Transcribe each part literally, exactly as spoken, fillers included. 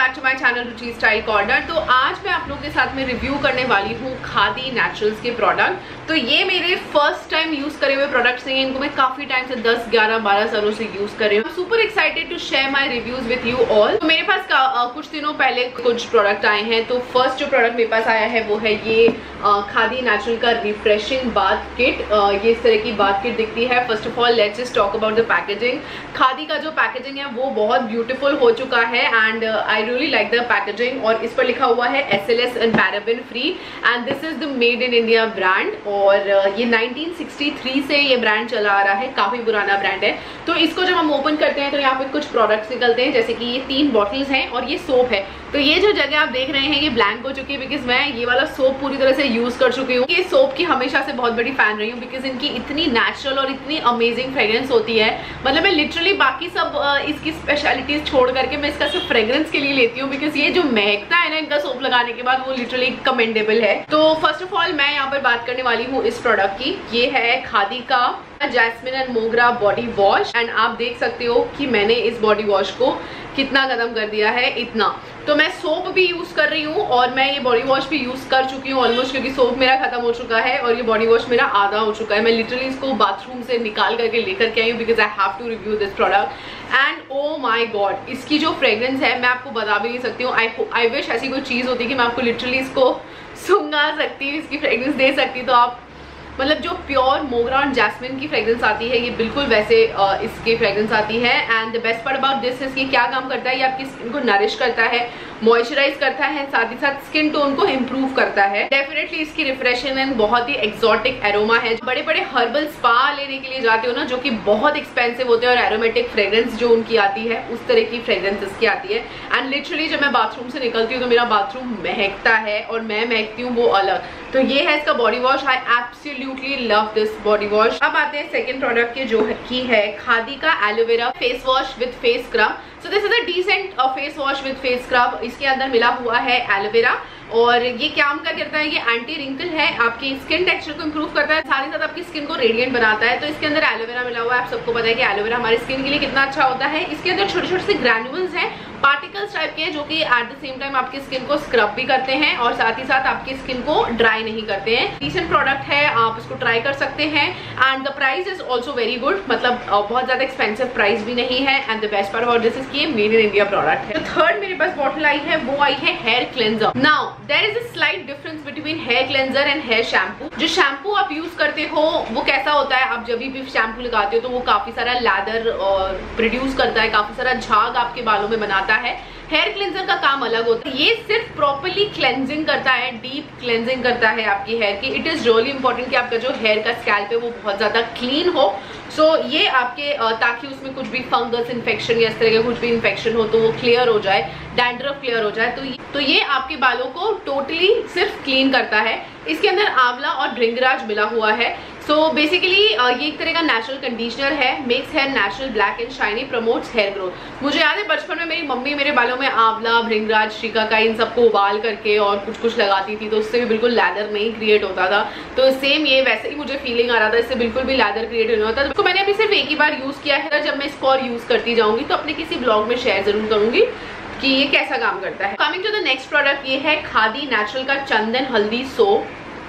Back to my channel Ruchi style corner. तो आज मैं आप लोगों के साथ में रिव्यू करने वाली हूँ खादी नेचुरल्स के प्रोडक्ट। तो ये मेरे फर्स्ट टाइम यूज करे हुए प्रोडक्ट्स हैं, इनको मैं काफी टाइम से दस ग्यारह बारह सालों से यूज कर रही हूँ। Super excited to share my reviews with you all. तो मेरे पास का, आ, कुछ दिनों पहले कुछ प्रोडक्ट आए हैं। तो फर्स्ट जो प्रोडक्ट मेरे पास आया है वो है ये आ, खादी नेचुरल का रिफ्रेशिंग बाथ किट। ये इस तरह की बाथ किट दिखती है। First of all let's just talk about the packaging. Khadi का जो पैकेजिंग है वो बहुत ब्यूटीफुल हो चुका है and I really like the packaging. और इस पर लिखा हुआ है S L S and paraben free and this is the made in India brand. और ये नाइनटीन सिक्सटी थ्री से ये ब्रांड चला आ रहा है, काफी पुराना ब्रांड है। तो इसको जब हम ओपन करते हैं तो यहाँ पे कुछ प्रोडक्ट्स निकलते हैं, जैसे कि ये तीन बॉटल्स हैं और ये सोप है। तो ये जो जगह आप देख रहे हैं ये ब्लैंक हो चुकी है बिकॉज मैं ये वाला सोप पूरी तरह से यूज कर चुकी हूँ। ये सोप की हमेशा से बहुत बड़ी फैन रही हूँ बिकॉज इनकी इतनी नेचुरल और इतनी अमेजिंग फ्रेग्रेंस होती है। मतलब मैं लिटरली बाकी सब इसकी स्पेशलिटीज छोड़ करके मैं इसका सिर्फ फ्रेग्रेंस के लिए लेती हूँ बिकॉज ये जो महकता है ना इनका सोप लगाने के बाद वो लिटरली कमेंडेबल है। तो फर्स्ट ऑफ ऑल मैं यहाँ पर बात करने वाली हूँ इस प्रोडक्ट की। ये है खादी का jasmine and mogra body wash and आप देख सकते हो कि मैंने इस बॉडी वॉश को कितना खत्म कर दिया है, इतना। तो मैं सोप भी यूज कर रही हूँ और मैं ये बॉडी वॉश भी यूज कर चुकी हूँ ऑलमोस्ट, क्योंकि सोप मेरा खत्म हो चुका है और ये बॉडी वॉश मेरा आधा हो चुका है। मैं लिटरली इसको बाथरूम से निकाल करके लेकर के आई हूँ because I have to review this product and oh my god इसकी जो फ्रेग्रेंस है मैं आपको बता भी नहीं सकती हूँ। आई आई विश ऐसी कोई चीज होती कि मैं आपको लिटरली इसको सुंगा सकती, इसकी फ्रेग्रेंस दे सकती। तो आप मतलब जो प्योर मोगरा और जैस्मिन की फ्रेग्रेंस आती है ये बिल्कुल वैसे इसकी फ्रेग्रेंस आती है। And the best part about this इसकी क्या काम करता है, ये आपकी स्किन को नरिश करता है, मॉइस्चराइज करता है, साथ ही साथ स्किन टोन को इम्प्रूव करता है। डेफिनेटली इसकी रिफ्रेशिंग एंड बहुत ही एक्सोटिक एरोमा है। बड़े बड़े हर्बल स्पा लेने के लिए जाते हो ना जो कि बहुत एक्सपेंसिव होते हैं और एरोमेटिक फ्रेग्रेंस जो उनकी आती है उस तरह की फ्रेग्रेंस इसकी आती है। एंड लिटरली जब मैं बाथरूम से निकलती हूँ तो मेरा बाथरूम महकता है और मैं महकती हूँ वो अलग। तो ये है इसका body wash. I absolutely love this body wash. अब आते हैं सेकंड प्रोडक्ट के जो की है खादी का aloe vera face wash with face scrub. So this is a decent face wash with face scrub. इसके अंदर मिला हुआ है एलोवेरा और ये क्या क्या करता है, ये एंटी रिंकल है, आपकी स्किन टेक्सचर को इंप्रूव करता है, साथ ही साथ आपकी स्किन को रेडिएंट बनाता है। तो इसके अंदर एलोवेरा मिला हुआ है। आप सबको पता है कि एलोवेरा हमारी स्किन के लिए कितना अच्छा होता है। इसके अंदर छोटे छोटे से ग्रैन्युल्स हैं, पार्टिकल्स टाइप के, जो कि एट द सेम टाइम आपकी स्किन को स्क्रब भी करते हैं और साथ ही साथ आपकी स्किन को ड्राई नहीं करते हैं। डिसेंट प्रोडक्ट है, आप इसको ट्राई कर सकते हैं and the price is also very good. मतलब बहुत ज्यादा एक्सपेंसिव प्राइस भी नहीं है and the best part about this is कि मेड इन इंडिया प्रोडक्ट है। तो थर्ड मेरे पास बॉटल आई है वो आई है hair cleanser. Now there is a slight difference between hair cleanser and hair shampoo. जो शैम्पू आप यूज करते हो वो कैसा होता है, आप जब भी शैम्पू लगाते हो तो वो काफी सारा लैदर प्रोड्यूस करता है, काफी सारा झाग आपके बालों में बनाता है। हेयर क्लेंजर का काम अलग होता है, ये सिर्फ प्रॉपर्ली क्लेंजिंग करता है, डीप क्लेंजिंग करता है आपकी हेयर की। इट इज रियली इंपॉर्टेंट कि आपका जो हेयर का स्कैल्प है वो बहुत ज्यादा क्लीन हो। सो so, ये आपके ताकि उसमें कुछ भी फंगस इन्फेक्शन या इस तरह का कुछ भी इन्फेक्शन हो तो वो क्लियर हो जाए, डैंड्रफ क्लियर हो जाए। तो ये, तो ये आपके बालों को टोटली सिर्फ क्लीन करता है। इसके अंदर आंवला और भृंगराज मिला हुआ है। सो so, बेसिकली ये एक तरह का नेचुरल कंडीशनर है, makes hair natural black and shiny, promotes hair growth. मुझे याद है बचपन में मेरी मम्मी मेरे बालों में आंवला, भृंगराज, श्रीकाकाई इन सबको उबाल करके और कुछ कुछ लगाती थी, तो उससे भी बिल्कुल लैदर नहीं क्रिएट होता था। तो सेम ये वैसे ही मुझे फीलिंग आ रहा था, इससे बिल्कुल भी लैदर क्रिएट नहीं होता। तो मैंने अभी सिर्फ एक ही बार यूज किया है। जब मैं इसको और यूज करती जाऊंगी तो अपने किसी ब्लॉग में शेयर जरूर करूंगी कि ये कैसा काम करता है। Coming to the next product, ये है खादी नेचुरल का चंदन हल्दी सोप।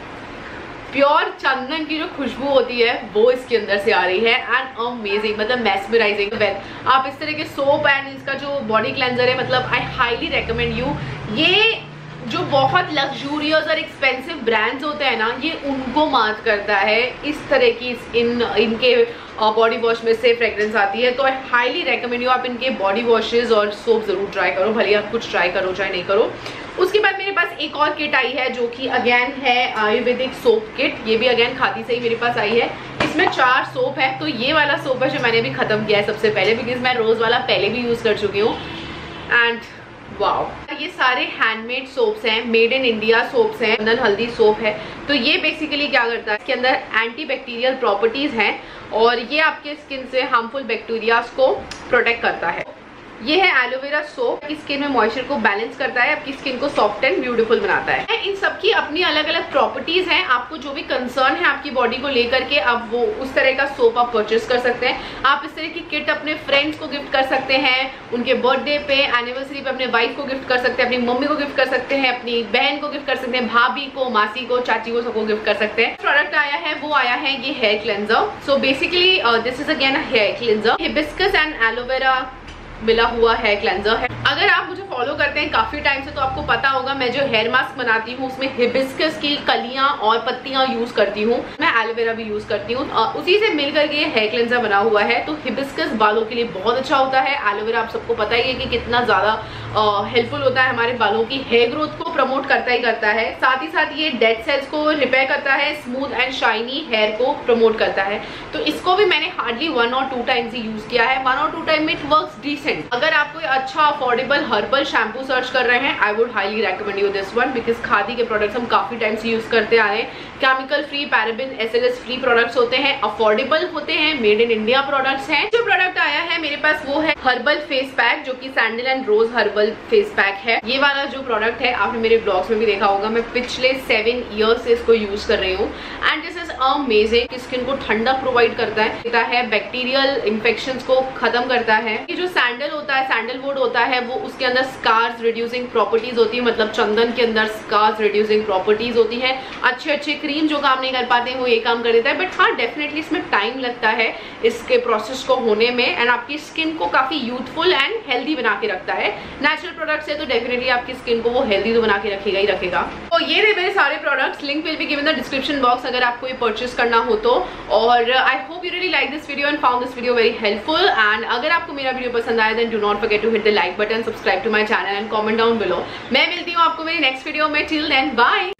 प्योर चंदन की जो खुशबू होती है वो इसके अंदर से आ रही है एंड अमेजिंग, मतलब मैस्मराइजिंग। वेल आप इस तरह के सोप एंड इसका जो बॉडी क्लेंजर है, मतलब आई हाईली रेकमेंड यू। ये जो बहुत लग्जूरियस और एक्सपेंसिव ब्रांड्स होते हैं ना ये उनको मात करता है। इस तरह की इन इनके बॉडी वॉश में से फ्रेग्रेंस आती है। तो आई हाईली रेकमेंड यू आप इनके बॉडी वॉशेज और सोप जरूर ट्राई करो, भले आप कुछ ट्राई करो चाहे नहीं करो। उसके बाद मेरे पास एक और किट आई है जो कि अगेन है आयुर्वेदिक सोप किट। ये भी अगेन खादी से ही मेरे पास आई है। इसमें चार सोप है। तो ये वाला सोप है जो मैंने अभी खत्म किया है सबसे पहले बिकॉज मैं रोज वाला पहले भी यूज कर चुकी हूँ एंड वाओ। ये सारे हैंडमेड सोप्स हैं, मेड इन इंडिया सोप्स हैं। चंदन हल्दी सोप है तो ये बेसिकली क्या करता है, इसके अंदर एंटी बैक्टीरियल प्रॉपर्टीज हैं और ये आपके स्किन से हार्मफुल बैक्टीरियाज को प्रोटेक्ट करता है। ये है एलोवेरा सोप, आपकी स्किन में मॉइस्चर को बैलेंस करता है, आपकी स्किन को सॉफ्ट एंड ब्यूटीफुल बनाता है। इन सब की अपनी अलग अलग प्रॉपर्टीज हैं। आपको जो भी कंसर्न है आपकी बॉडी को लेकर के, आप वो उस तरह का सोप आप परचेस कर सकते हैं। आप इस तरह की किट अपने फ्रेंड्स को गिफ्ट कर सकते हैं, उनके बर्थडे पे, एनिवर्सरी पे अपने वाइफ को गिफ्ट कर सकते हैं, अपनी मम्मी को गिफ्ट कर सकते हैं, अपनी बहन को गिफ्ट कर सकते हैं, भाभी को, मासी को, चाची को, सबको गिफ्ट कर सकते हैं। प्रोडक्ट आया है वो आया है ये hair cleanser. So basically this is again a hair cleanser, hibiscus and aloe vera मिला हुआ हेयर क्लेंजर है। अगर आप मुझे फॉलो करते हैं काफी टाइम से तो आपको पता होगा मैं जो हेयर मास्क बनाती हूँ उसमें हिबिस्कस की कलियां और पत्तियां यूज करती हूँ, मैं एलोवेरा भी यूज करती हूँ, उसी से मिलकर के हेयर क्लेंजर बना हुआ है। तो हिबिस्कस बालों के लिए बहुत अच्छा होता है, एलोवेरा आप सबको पता ही है कि कितना ज्यादा हेल्पफुल होता है, हमारे बालों की हेयर ग्रोथ को प्रमोट करता ही करता है। साथ ही साथ ये डेड सेल्स को रिपेयर करता है, स्मूथ एंड शाइनी हेयर को प्रमोट करता है। तो इसको भी मैंने हार्डली वन और टू टाइम्स ही यूज किया है, वन और टू टाइम में इट वर्क्स डिसेंट। अगर आप कोई अच्छा अफोर्डेबल हर्बल शैम्पू सर्च कर रहे हैं, I would highly recommend you this one, because Khadi के प्रोडक्ट्स हम काफी टाइम से यूज करते आ रहे हैं। Chemical free, paraben, S L S free products होते हैं, अफोर्डेबल होते हैं, मेड इन इंडिया प्रोडक्ट्स हैं। जो प्रोडक्ट आया है मेरे पास वो है हर्बल फेस पैक, जो कि sandal and rose herbal face pack है। ये वाला जो प्रोडक्ट है आपने मेरे ब्लॉग्स में भी देखा होगा, मैं पिछले सेवन ईयर्स से इसको यूज कर रही हूँ and this is amazing. Skin को ठंडा प्रोवाइड करता है, देता है, बैक्टीरियल इन्फेक्शंस को खत्म करता है। ये जो सैंडल होता है, सैंडलवुड होता है, वो उसके अंदर स्कार्स रिड्यूसिंग प्रॉपर्टीज होती है, मतलब चंदन के अंदर स्कार्स रिड्यूसिंग प्रॉपर्टीज होती है। अच्छे अच्छे क्रीम जो काम नहीं कर पाते हैं वो ये काम कर देता है, बट हाँ डेफिनेटली इसमें टाइम लगता है इसके प्रोसेस को होने में एंड आपकी स्किन को काफी यूथफुल एंड हेल्दी बना के रखता है। नेचुरल प्रोडक्ट्स है तो डेफिनेटली आपकी स्किन को वो हेल्दी तो बना के रखेगा ही रखेगा। तो ये रहे मेरे सारे products, link will be given in the description box अगर आपको ये परचेस करना हो तो। और I hope you really like this video and found this video very helpful. And अगर आपको मेरा वीडियो पसंद आया then do not forget to hit the like button, subscribe to my channel and comment down below. मैं मिलती हूँ आपको मेरी नेक्स्ट वीडियो में। Till then bye.